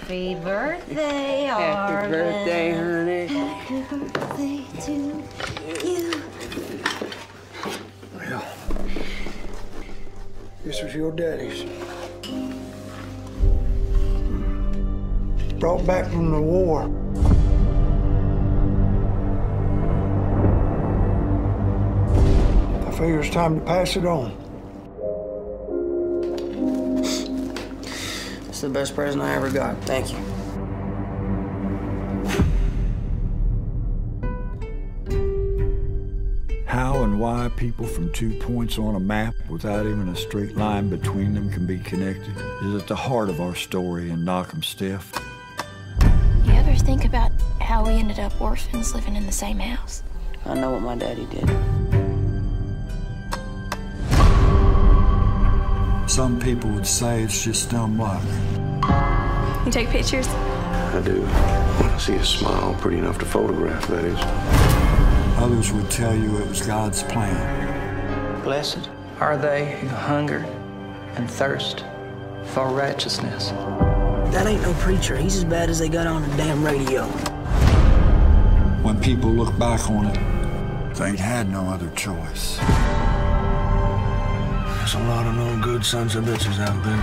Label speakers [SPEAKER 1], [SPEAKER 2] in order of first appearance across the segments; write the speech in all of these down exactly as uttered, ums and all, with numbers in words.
[SPEAKER 1] Happy birthday,
[SPEAKER 2] Happy
[SPEAKER 1] Arvin.
[SPEAKER 2] birthday, honey.
[SPEAKER 1] Happy birthday to you.
[SPEAKER 3] Well, this was your daddy's. Brought back from the war. I figure it's time to pass it on.
[SPEAKER 2] It's the best present I ever got. Thank you.
[SPEAKER 4] How and why people from two points on a map without even a straight line between them can be connected is at the heart of our story in Knock 'em Stiff.
[SPEAKER 5] You ever think about how we ended up orphans living in the same house?
[SPEAKER 2] I know what my daddy did.
[SPEAKER 4] Some people would say it's just dumb luck.
[SPEAKER 5] You take pictures?
[SPEAKER 6] I do. When I see a smile pretty enough to photograph, that is.
[SPEAKER 4] Others would tell you it was God's plan.
[SPEAKER 2] Blessed are they who hunger and thirst for righteousness. That ain't no preacher. He's as bad as they got on the damn radio.
[SPEAKER 4] When people look back on it, they had no other choice.
[SPEAKER 3] There's a lot of no good sons of bitches out there.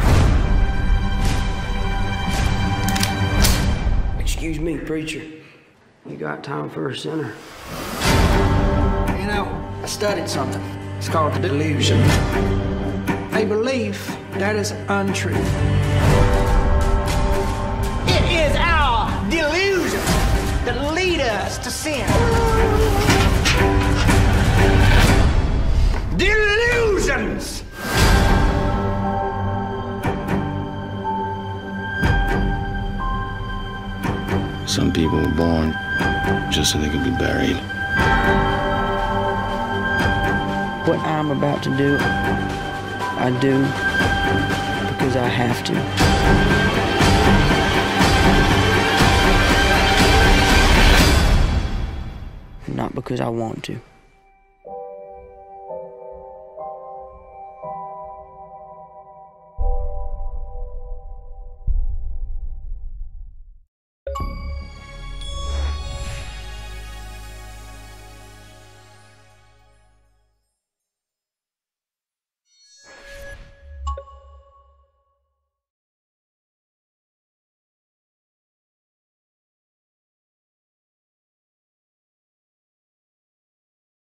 [SPEAKER 2] Excuse me, preacher. You got time for a sinner? You know, I studied something. It's called the delusion. A belief that is untrue. It is our delusion that lead us to sin. Delusions!
[SPEAKER 6] Some people were born just so they could be buried.
[SPEAKER 2] What I'm about to do, I do because I have to. Not because I want to.